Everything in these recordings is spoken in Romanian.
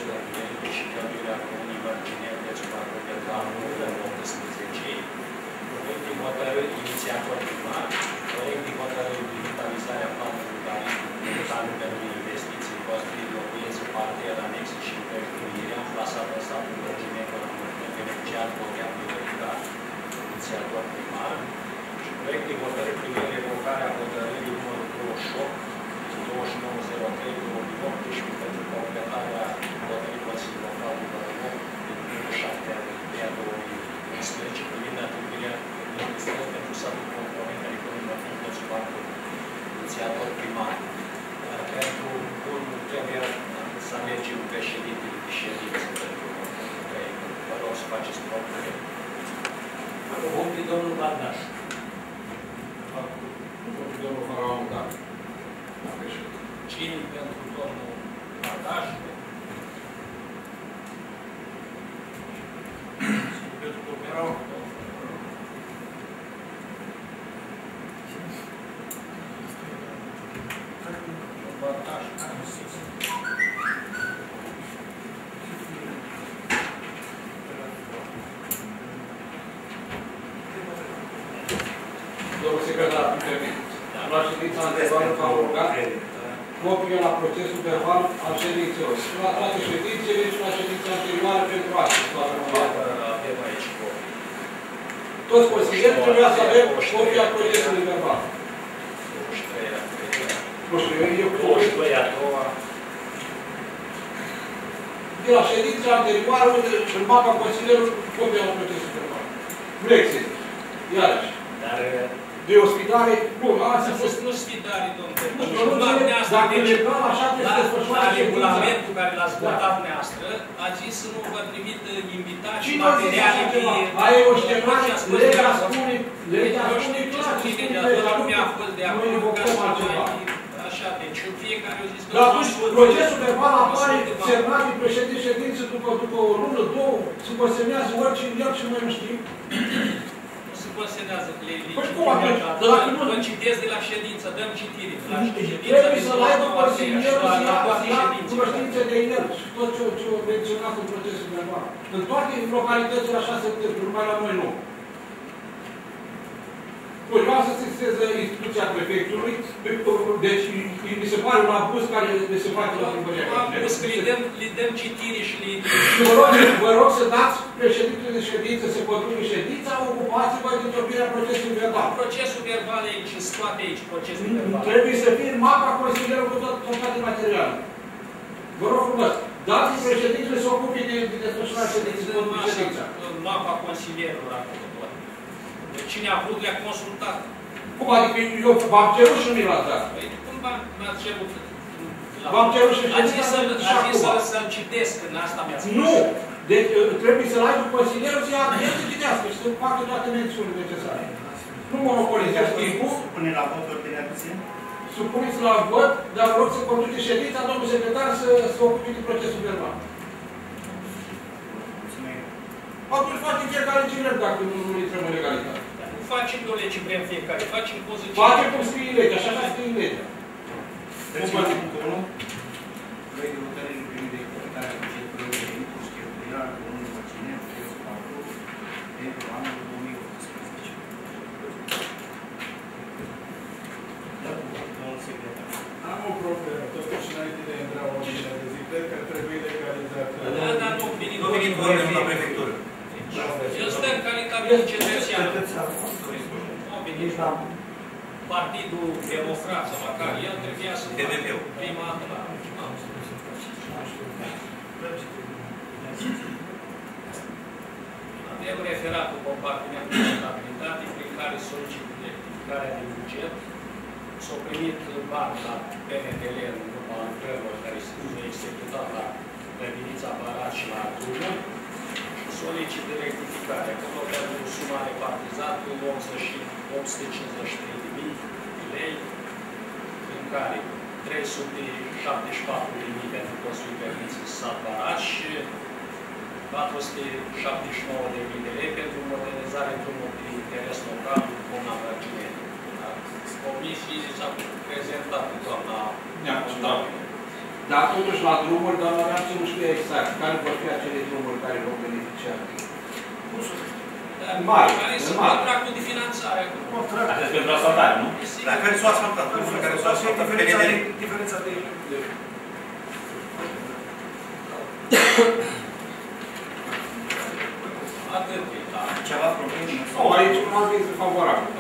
Merită și cheltuirea comunii margineri de supraveghere pentru anul 2018. Proiect de hotărâri inițiator primar, proiect de hotărâri de vitalizarea planului urban pentru investiții, construiri locuințe, parter, anexe și împrejuriri, amplasată în statul Mărginecă, beneficiat cu o viabilitate, inițiator primar, și proiect de hotărâri privind revocarea hotărârii numărul 28, 2903-2018 pentru completarea hotărârii Consiliului Local numărul 8 din 7/2011 privind atribuirea administrării pentru satul component al economiei municipale, inițiator primar. Pentru unul trebuie să mergem președintele de ședință pentru proiect. Vă rog să faceți propunere. Vom fi domnul Bardaș. Vom fi domnul Faraon, da. Cine pentru domnul Bardaș? Pentru Faraon. Bardaș. Domnul secretar, la ședința anterioară v-am rugat copie la procesul verbal al ședințelor. Și la toate ședințele și la ședința anterioară pentru astăzi. Avem aici copii. Toți consilierii trebuia să avem copia procesului verbal. 23-a, Nu știu, eu 22-a, 2-a. De la ședința anterioară, în mapa consilierului, copia la procesul verbal. Nu există. Iarăși. Dar de ospitare, nu, asta a fost... nu sfidare, domnule. Nu înțeleg, dacă legal așa trebuie să desfășoare la regulamentul care l-ați votat dumneavoastră, a zis să nu vă trimit invitați și materiale de... Aia e o ștemare, legea spune clar ce spune legea, lumea a fost de acord ca să mai... Așa, deci fiecare a zis că... Dar atunci, procesul verbal apare semnat de președinte ședință după o lună, două, se consemnează oricine el și noi nu știm. Consemnează legii. Păi cum atunci? Vă citesc de la ședință, dăm citire. Trebuie să-l aibă consilierul să ia cunoștințe de el și tot ce a menționat în procesul verbal. În toate localitățile așa se întâmplă, numai la noi nu. Bun, eu am să sesizez instituția prefectului, deci mi se pare un abuz care se face la primăria. Abuz că le dăm citire și le... Vă rog să dați președintele de ședință, să conducă ședința, ocupați-vă de întâlnirea procesului verbal. Procesul verbal aici, sunt toate aici, procesul verbal. Trebuie să fie în mapa consilierului cu toate materialele. Vă rog frumos, dați președintele să ocupe de desfășurarea ședinței, conducă ședința. În mapa consilierului acolo. Cine a vrut le-a consultat. Cum adică eu v-am cerut și nu mi l-ați dat? Păi cum v-ați cerut? V-am cerut și ședința ați zis să-l citesc, în asta mi-ați spus. Nu! Deci trebuie să-l aibă consilierul să ia el să citească și să facă toate mențiunile necesare. Nu monopolizează timpul. Supune la vot ordinea de zi? Supuneți la vot, dar vă rog să conduce ședința, domnul secretar, să se ocupe de procesul verbal. Atunci facem fiecare ce vrem dacă nu intrăm în legalitate. Nu facem o lege vrem fiecare, facem cum zice. Facem cum scrie legea, așa scrie legea. Trecem la punctul 1. Proiect de hotărâre privind executarea bugetului de input și cheltuirea al Comunei Mărgineri, județul Bacău, pentru anul 2018. Da, domnul secretar. Am o problemă, totuși înainte de a intra în ordinea de zi, cred că trebuie legalizat. Da, nu venit vorbim la prefectură. El stă în calitate de cetățean. Nu a venit Partidul Democrat sau măcar el trebuia să facă prima dată la... Avem referatul compartimentul de contabilitate prin care solicită rectificarea de buget. S-au primit bani la PNDL în urma lucrărilor care s-au executat la Grădinița Barat și la drumuri. Solicită rectificare. Acolo pentru suma repartizată 853.000 de lei, în care 374.000 pentru construiri permiții sat Barat și 479.000 de lei pentru modernizare drumului de interes local în Comuna Mărgineri. Comisii s-a prezentat doamna Neacu. Dar totuși la drumuri, doamna Ranță nu știe exact care vor fi acele drumuri care vor beneficia. Mari, care sunt mari. contractul de finanțare. Asta e pentru asfaltare, nu? Da, care s-au asfaltat, drumurile care s-au asfaltat, Diferența de... Atât e, da. ceva probleme. Nu, aici un aviz favorabil.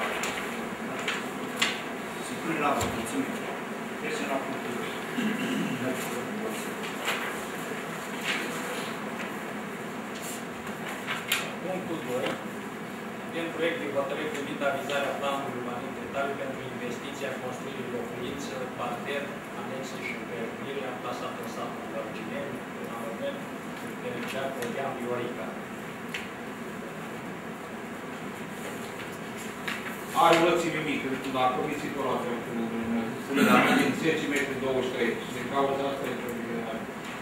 Se pune la vot, mulțumim. Trecem la punctul 2. Punctul 2. Avem proiect de hotărâre privind avizarea planului urbanistic detaliu pentru investiția construirii locuință, parter, anexe și învergire amplasată în satul Gărgineni, în Amămen, pe Cea Codeam Iorica. Are o lățime mică, la comisii tot la fel cu din 10 metri 23 și din cauza asta e problemă.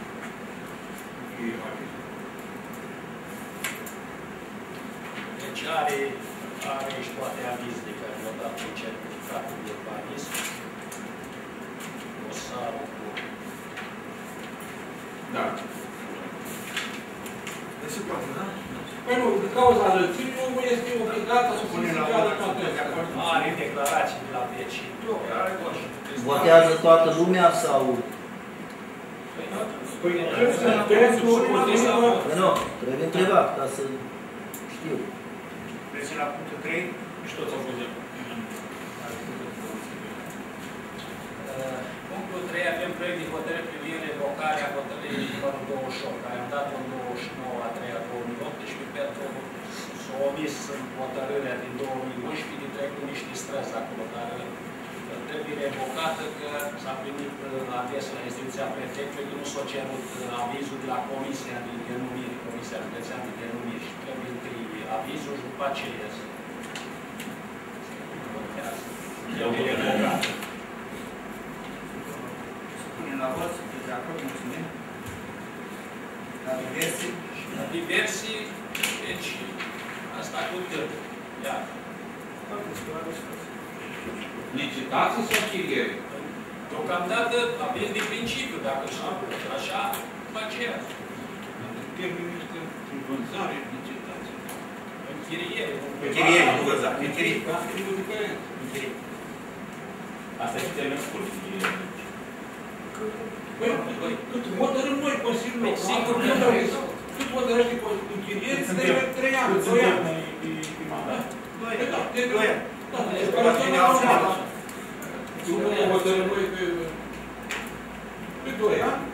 Deci are și toate avizele care le-au dat pe certificatul de urbanism. Dosarul cu... Da. Deci se poate, da? Păi nu, din cauza lățimii, omul este obligat să Pune la solicite vot, toate de acord. astea. Are declarații de la vecini. Votează toată lumea sau... Păi, pentru împotrivă, Nu, trebuie întrebat, ca să știu. Trecem la punctul 3. Și toți au fost de Punctul 3. Avem proiect de hotărâre privind revocarea hotărârii numărul 28, care am dat-o în 29/3/2018 pentru să o omis în hotărârea din 2011 de trecut niște străzi acolo, dar trebuie revocată că s-a primit aviz la instituția prefectului, că nu s-a cerut avizul de la Comisia de Denumiri, Comisia Județeană de Denumiri și trebuie întâi avizul și după aceea să votează. Trebuie revocată. Se pune la vot, sunteți de acord, mulțumim. La diverse. La diversii, deci asta cu târg. Iar. licitații sau chiriere? Deocamdată avem de principiu, dacă s-a așa, după aceea. Termenul este în vânzare, licitație. Închiriere. Închiriere, nu vânzare. Închiriere. Da, e o diferență. Închiriere. Asta e termen scurt. Păi, cât hotărâm noi Consiliul Sigur că Local, cât hotărăște închiriere, trebuie 3 ani, 2 ani. Păi da, de 2 ani. Da, deci operațiunea normală. Nu hotărâm noi pe 2 ani.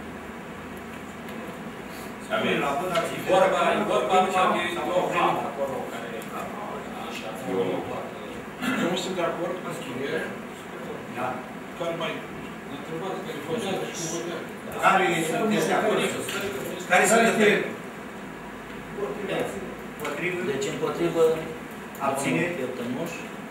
Spune la vot, ați fi Vorba numai de o hamă acolo, care așa, Eu nu sunt de acord cu închiriere. Da. Care mai întrebați, care votează și cum votează. Care sunteți de acord? Care sunteți de potrivă? Deci împotrivă, Abține? Pieptănuș,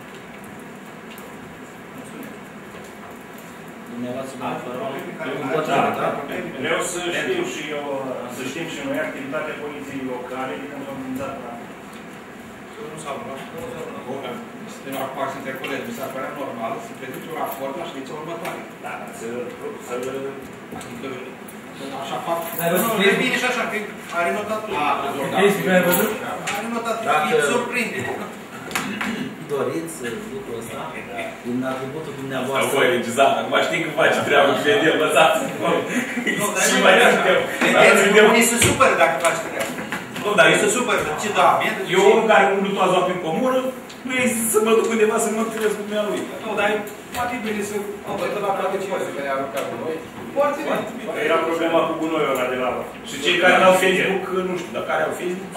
dumneavoastră, Da. împotrivă, da? Vreau să știu și eu, să știm și noi activitatea poliției locale de când am înființat la... Nu s-a luat. Suntem acum între colegi, mi s-ar părea normal să prezinte un raport la ședința următoare. Da, Adică, așa fac. Nu, e bine și așa, că are notat tot. Are notat tot, Dacă- îi surprinde. Doriți lucrul ăsta, din atributul Asta dumneavoastră. voi regizat, acum știi că faci treabă și vedem, lăsați. Nu, dar Și nu mai e așa. vedem. Unii se supără dacă faci treabă. Nu, dar Unii se supără, ce da, eu unul care umblu toată ziua prin comună, nu e să mă duc undeva să mă întâlnesc cu dumnealui. Nu, dar e poate bine să... Văd la toate părțile care au aruncat cu noi. Foarte bine. Era problema cu gunoiul ăla de la... Și cei care n-au Facebook, nu știu, dar care au Facebook,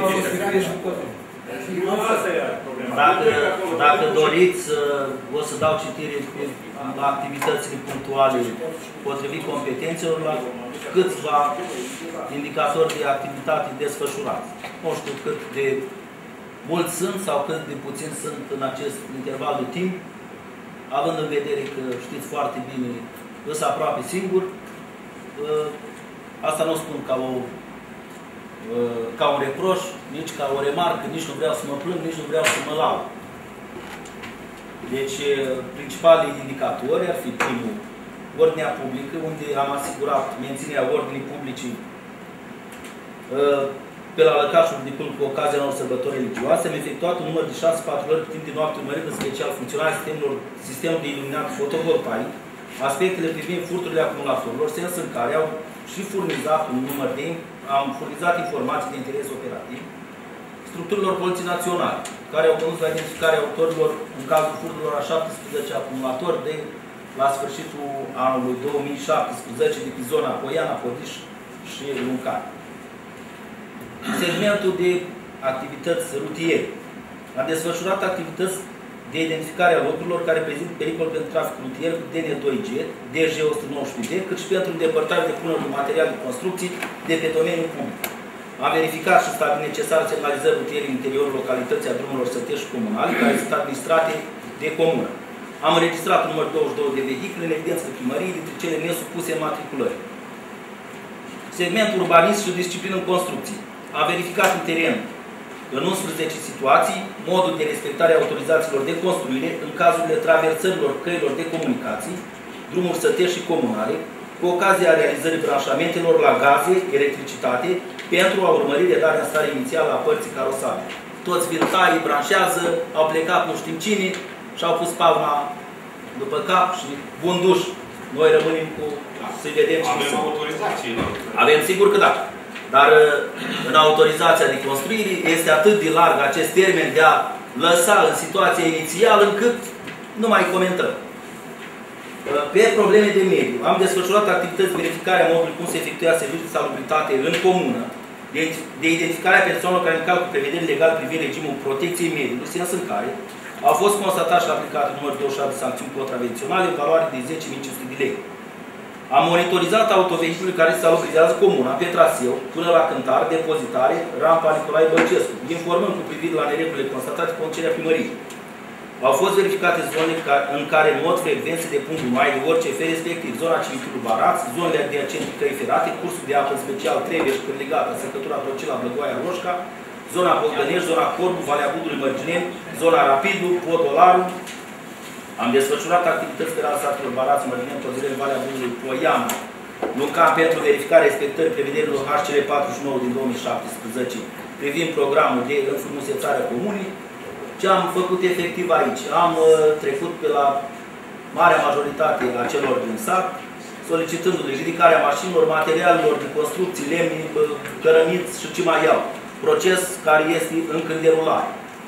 asta e problema. Dacă doriți, o să dau citire la activitățile punctuale potrivit competențelor la câțiva indicatori de activitate desfășurați. Nu știu cât de mulți sunt sau cât de puțin sunt în acest interval de timp, având în vedere că știți foarte bine, îs aproape singur. Asta nu o spun ca un reproș, nici ca o remarcă, nici nu vreau să mă plâng, nici nu vreau să mă laud. Deci, principalii indicatori ar fi primul, ordinea publică, unde am asigurat menținerea ordinii publice pe la Lăcașul de Câmp cu ocazia unor sărbători religioase. Am efectuat un număr de 6 patrulări timp de noapte, urmărind în special funcționarea sistemului de iluminat fotovoltaic, aspectele privind furturile acumulatorilor, sens în care am furnizat informații de interes operativ structurilor Poliției Naționale, care au condus la identificarea autorilor în cazul furturilor a 17 acumulatori de la sfârșitul anului 2017 de pe zona Poiana, Podiș și Luncani. Segmentul de activități rutiere. Am desfășurat activități de identificare a locurilor care prezintă pericol pentru trafic rutier cu DN2G, DG119D, cât și pentru îndepărtarea de puneri de material de construcții de pe domeniul public. Am verificat și stabilit necesare semnalizări rutiere în interiorul localității a drumurilor sătești comunale, care sunt administrate de comună. Am înregistrat un număr 22 de vehicule în evidență de primărie, dintre cele nesupuse matriculării. Segmentul urbanism și disciplină în construcții. Am verificat în teren în 11 situații modul de respectare a autorizațiilor de construire în cazurile traversărilor căilor de comunicații, drumuri sătești și comunale, cu ocazia realizării branșamentelor la gaze, electricitate, pentru a urmări redarea în stare inițială a părții carosabile. Toți viltaii branșează, au plecat nu știm cine și au pus palma după cap și bun duș. Noi rămânem cu să-i vedem ce avem autorizații. Avem, sigur că da. Dar în autorizația de construire este atât de larg acest termen de a lăsa în situația inițială încât nu mai comentăm. Pe probleme de mediu, am desfășurat activități de verificare a modului cum se efectuează serviciul de salubritate în comună, de identificarea persoanelor care încalcă prevederi legale privind regimul protecției mediului, sens în care au fost constatat și aplicate numărul 27 de sancțiuni contravenționale în valoare de 10.500 de lei. Am monitorizat autovehiculele care se salubrizează comuna pe traseu până la Cântar, depozitare, rampa Nicolae Bălcescu, informând cu privire la neregulile constatate cu conducerea primăriei. Au fost verificate zonele în care în mod frecvent se depun gunoaie de orice fel, respectiv zona cimitirului Baraț, zonele adiacente căi ferate, cursul de apă, în special Treveș, Cârligata, Săcătura Procila, Blăgoaia, Roșca, zona Bogdănești, zona Corbu, Valea Budului, Mărgineni, zona Rapidu, Podolaru. Am desfășurat activități pe raza satelor Baraț, Mărgineni, Tozireni, Valea Budului, Poiana, Luncam pentru verificarea respectării prevederilor HCL 49 din 2017 privind programul de înfrumusețare a comunii. Ce am făcut efectiv aici? Am trecut pe la marea majoritate a celor din sat, solicitându-le ridicarea mașinilor, materialelor de construcții, lemni, cărămiți și ce mai iau. Proces care este încă în derulare.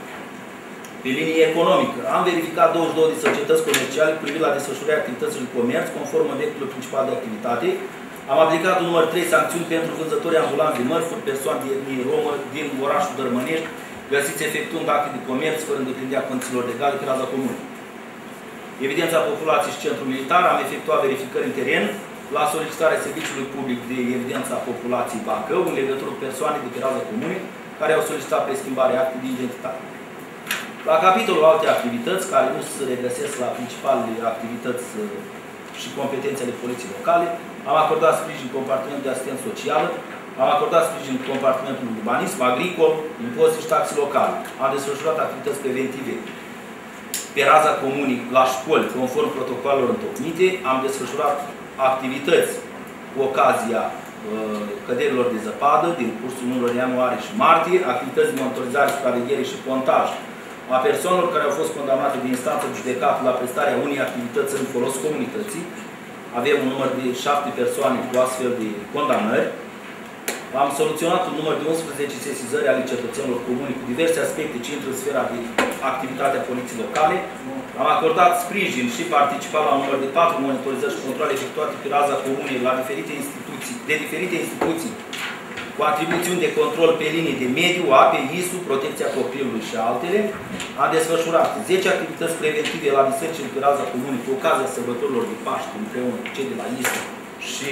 Pe linie economică, am verificat 22 de societăți comerciale cu privire la desfășurarea activităților de comerț, conform obiectului principal de activitate. Am aplicat un număr 3 sancțiuni pentru vânzătorii ambulanți de mărfuri, persoane de etnie romă din orașul Dărmănești, găsiți efectuând acte de comerț fără îndeplinirea condițiilor legale pe raza comună. Evidența populației și centrul militar, am efectuat verificări în teren la solicitarea serviciului public de evidență a populației Bacău în legătură cu persoane de pe raza comunei care au solicitat preschimbarea actului de identitate. La capitolul alte activități, care nu se regăsesc la principalele activități și competențele poliției locale, am acordat sprijin compartimentul de asistență socială, am acordat sprijin compartimentul urbanism, agricol, impozite și taxe locale. Am desfășurat activități preventive pe raza comunii la școli, conform protocolelor întocmite. Am desfășurat activități cu ocazia căderilor de zăpadă din cursul lunilor ianuarie și martie, activități de monitorizare, supraveghere și pontaj a persoanelor care au fost condamnate de instanță de judecată la prestarea unei activități în folos comunității. Avem un număr de 7 persoane cu astfel de condamnări. Am soluționat un număr de 11 sesizări ale cetățenilor comuni cu diverse aspecte ce intră în sfera de activitate a poliției locale. Am acordat sprijin și participat la un număr de 4 monitorizări și controle efectuate pe raza comunei de diferite instituții cu atribuțiuni de control pe linii de mediu, ape, ISU, protecția copilului și altele. Am desfășurat 10 activități preventive la bisericile pe raza comunei cu ocazia sărbătorilor de Paște împreună cu cei de la ISU și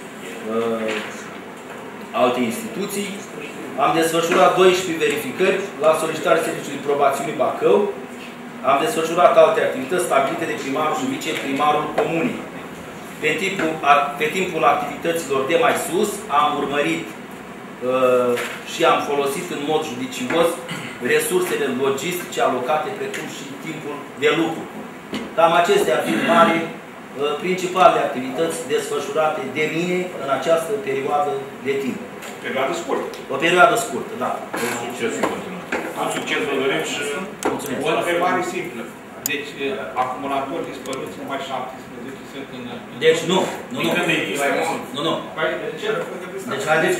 alte instituții. Am desfășurat 12 verificări la solicitarea Serviciului de Probațiune Bacău. Am desfășurat alte activități stabilite de primarul și viceprimarul comunii. Pe timpul activităților de mai sus am urmărit și am folosit în mod judicios resursele logistice alocate, precum și timpul de lucru. Cam acestea ar fi mari principalele activități desfășurate de mine în această perioadă de timp. Perioadă scurtă. O perioadă scurtă, da. Succes în continuare. Cu succes vă dorim și... Mulțumesc. O întrebare simplă. Deci, acumulatori dispăruți, numai 17 sunt în... Deci nu. Nu. Păi, de ce? Deci haideți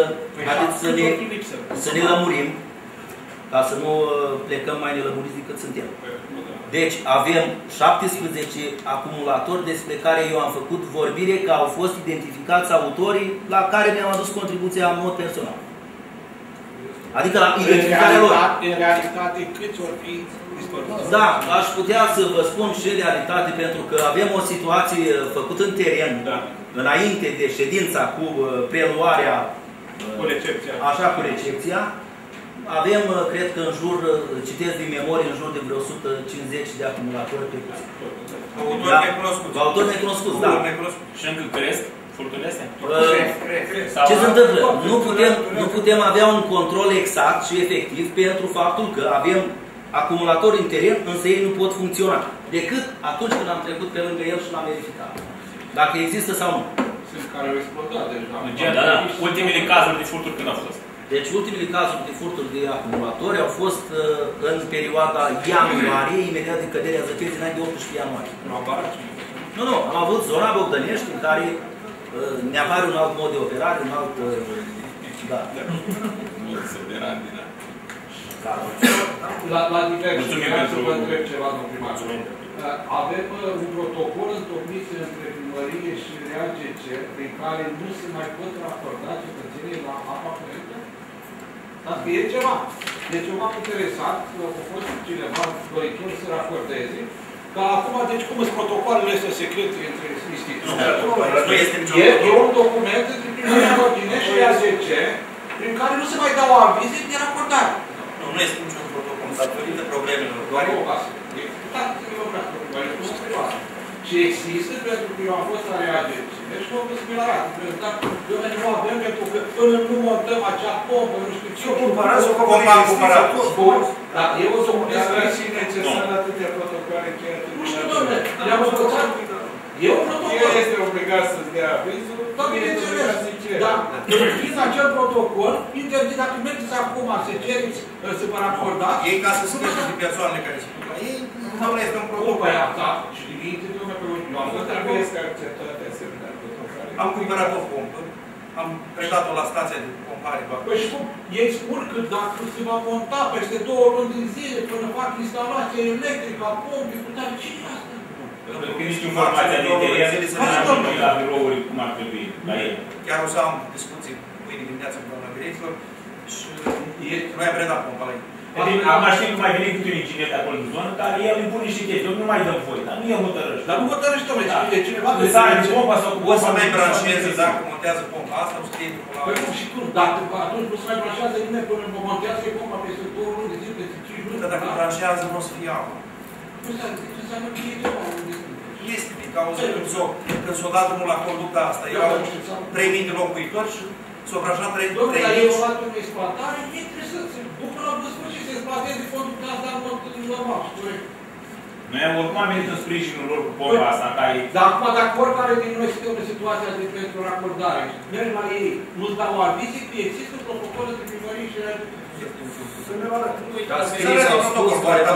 să ne lămurim, ca să nu plecăm mai nelămuriți decât suntem. Deci avem 17 acumulatori despre care eu am făcut vorbire că au fost identificați autorii la care mi-am adus contribuția în mod personal. Adică la identificarea lor. În realitate, câți vor fi dispăruți? Da, aș putea să vă spun și realitate, pentru că avem o situație făcută în teren, înainte de ședința cu preluarea, Cu recepția. așa cu recepția. Avem, cred că în jur, citesc din memorie, în jur de vreo 150 de acumulatori pe puțin. Autori necunoscuți. Autori necunoscuți, da. Și încă cresc furturile astea? Ce se întâmplă? Nu putem avea un control exact și efectiv pentru faptul că avem acumulatori în teren, însă ei nu pot funcționa. Decât atunci când am trecut pe lângă el și l-am verificat. Dacă există sau nu. Sunt care au explodat deja. Ultimele cazuri de furturi când au fost? Deci ultimele cazuri de furturi de acumulatori au fost în perioada ianuarie, imediat de căderea zăpezii, înainte de 18 ianuarie. Nu, am avut zona Bogdănești în care ne apare un alt mod de operare, un alt... Da. La diverse, vreau să vă întreb ceva, domnul primar. Avem un protocol întocmit între primărie și REAGC prin care nu se mai pot raporta cetățenii la apa curentă? Dacă e ceva. Deci eu m-am interesat, a fost cineva doritor să raporteze, că acum, deci cum sunt protocoalele astea secrete între instituții? E un document între primăria Ordine și REAGC prin care nu se mai dau avize de raportare. Nu este niciun protocol, datorită problemelor. Doar o casă. Și există, pentru că eu am fost la REAGC, deci nu am fost similarat. Dar nu avem, pentru că până nu montăm acea pompă, nu știu ce. Eu cumpărați o cumpărat. Dar e o document Dar și necesar atâtea protocoale chiar. nu știu, domnule, le-am învățat. E un protocol. El este obligat să-ți dea avizul. Da, bineînțeles. Dar, prin acel protocol, interzis, dacă mergeți acum să cereți, să vă raportați, Ei, ca să scoate de persoanele care se duc la ei, nu este un protocol. După aia, da, și limite de lumea pe urmă. Eu am Nu fost trebuie acolo. să acceptate asemenea protocoale. Am cumpărat o pompă, am predat-o la stația de pompare. Păi și cum? Ei spun că dacă se va monta peste 2 luni de zile până fac instalație electrică a pompei, dar ce-i asta? Pentru că nici informația de teren nu ajunge la birouri cum ar trebui, la ei. Chiar o să am discuții mâine dimineață cu doamna director și noi am predat pompa la ei. Acum știm că mai vine câte un inginer de acolo în zonă, care el îmi pune niște chestii, nu mai dăm voi, dar nu el hotărăște. Dar nu hotărăște, domnule, de cineva Că sare în pompa sau cu O să mai branșeze dacă montează pompa asta, o să scrie pe la Păi cum și cum? Dacă atunci nu se mai branșează nimeni până montează pompa peste 2 luni de zile, peste 5 luni. Dar dacă branșează, nu o să fie apă. Nu înseamnă că e ceva. Este din cauza când s-o dat drumul la conducta asta, erau 3.000 de locuitori și s-o branșat 3.000. Domnule, dar e o dată în exploatare, ei trebuie să se ducă la sfârșit, să exploateze conducta asta în mod normal și corect. Noi oricum am venit în sprijinul lor cu pompa asta, care... Dar acum, dacă oricare din noi se în situația de pentru racordare, mergi la ei, nu-ți dau avize, că există protocol între primării și Ca scris au spus,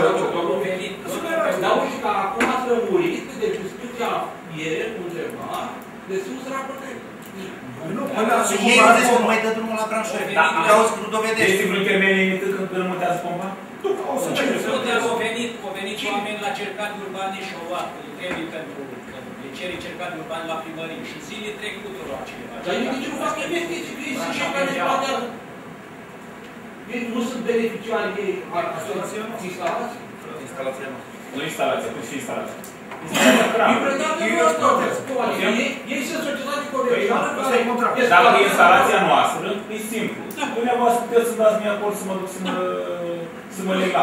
dar uite că acum ați rămurit de discuția ieri undeva, de să nu se raporteze. Și ei au zis că nu mai dă drumul la branșări. Din cauza că nu dovedește. Este vreun termen limitat când montează pompa? Au venit oameni la cercani urbane și au luat trebuie pentru cere cercani urbane la primărie și zile trec tuturor acelea. Dar ei nici nu fac investiții, că ei sunt cei care exploatează. Ei nu sunt beneficiari ei instalații? Instalația noastră. Nu instalația, cum și instalația. Ei sunt societate comercială care... Dacă e instalația noastră, e simplu. Dumneavoastră puteți să-mi dați mie acord să mă duc să mă leg la.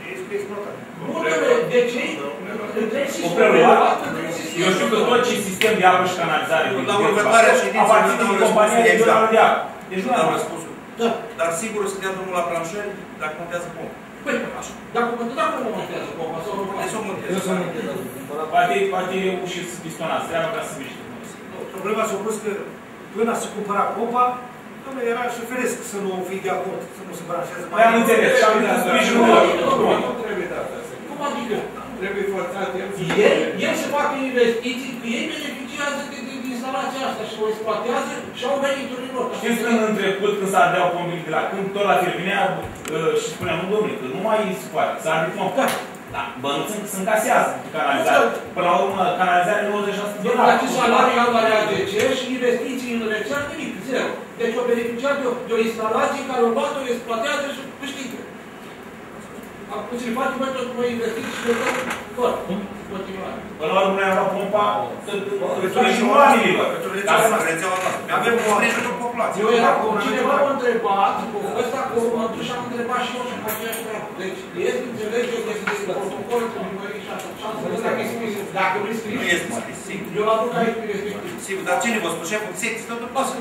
O preluat. Eu știu că tot ce sistem de apă și canalizare La următoarea ședință aparține din compania regională de apă. Deci nu am răspunsul. Dar sigur o să dea drumul la branșări dacă montează pompă. Păi, dacă nu montează pompa sau nu montează. Poate ușit să pistonați, treaba ca să miște. Problema s-a pus că până să cumpăra pompa, era și feresc să nu fi de acord, să nu se branșează mai. Am înțeles, și am dat sprijinul lor. Nu trebuie dat asta. Cum adică? Trebuie forțat el să... El se fac investiții, că ei beneficiază de instalația asta și o exploatează și au veniturile lor. Știți când în trecut, când s-a ardeau pompile de la câmp, tot la terminea și spuneam, nu domnule, că nu mai se poate, s-a ardit pompa. Da, bănuți se încasează canalizarea. Până la urmă, canalizarea 90% de la. Dacă salariul al la ADC și investiții în rețea, nimic, zero. Deci o beneficiat de o instalație care o bată, o exploatează și câștigă. Acum ți-l face mai tot cu investiții și le dă tot. Continuare. Până la urmă, ne-am luat pompa, și oamenilor. Avem o sprijinul populației. Eu era cu cineva m-a întrebat, cu ăsta cu mă duc și am întrebat și eu și cu aceeași treabă. Deci, este înțelegerea că este protocol cu numării și așa. Și am spus dacă e scris, dacă nu e scris, Nu este scris, sigur. eu l-am duc aici pe respectiv. Sigur, dar cine vă spune? Șeful secției, totul pasă.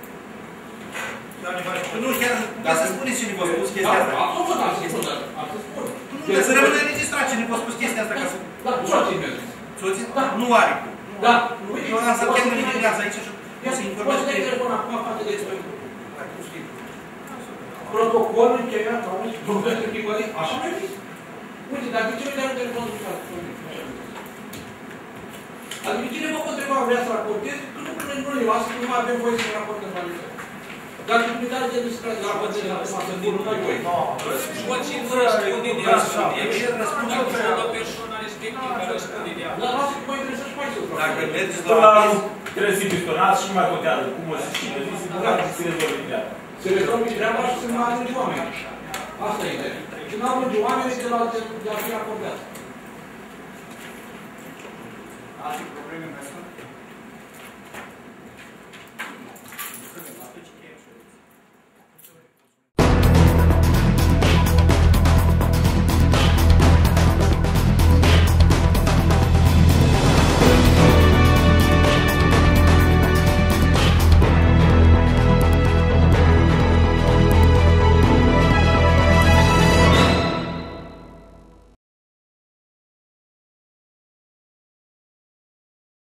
Nu, chiar, dar să spuneți cine v-a spus chestia asta. Absolut, am spus, am să spun. Nu, dar să rămână înregistrat cine v-a spus chestia asta ca să... Da, soții mi-a zis. Soții? Da. Nu are. Da. Eu am să chiar mă lidează aici și o să informez pe pe telefon acum față de protocolul încheiat, auzi, profesor Chibării, așa mi-a zis. Uite, dar de ce nu dai un telefon de stat? Adică cine vă întreba vrea să raportezi, că nu le lasă, că nu mai avem voie să raportăm valizare. Dar comunitatea de distrație la pățele la masă, nu mai voi. Poți nu răspunde de asta. El răspunde la persoana respectivă care răspunde de asta. Dar lasă că mă interesează și mai sus. Dacă mergeți Până la la urmă, trebuie să-i pistonați și nu mai contează cum o să știe, se rezolvă treaba. Se rezolvă treaba și se mai ajunge oameni. Asta e ideea. Și nu ajunge oamenii de la fi acordat. alte probleme mai sunt?